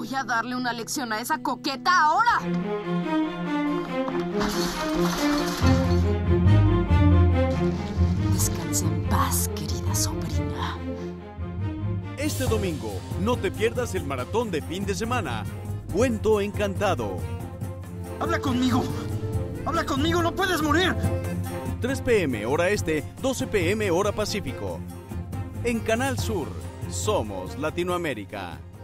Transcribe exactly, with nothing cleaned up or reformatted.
Voy a darle una lección a esa coqueta ahora. Descansa en paz, querida sobrina. Este domingo, no te pierdas el maratón de fin de semana. Cuento Encantado. ¡Habla conmigo! ¡Habla conmigo! ¡No puedes morir! tres p m hora este, doce p m hora Pacífico. En Canal Sur, somos Latinoamérica.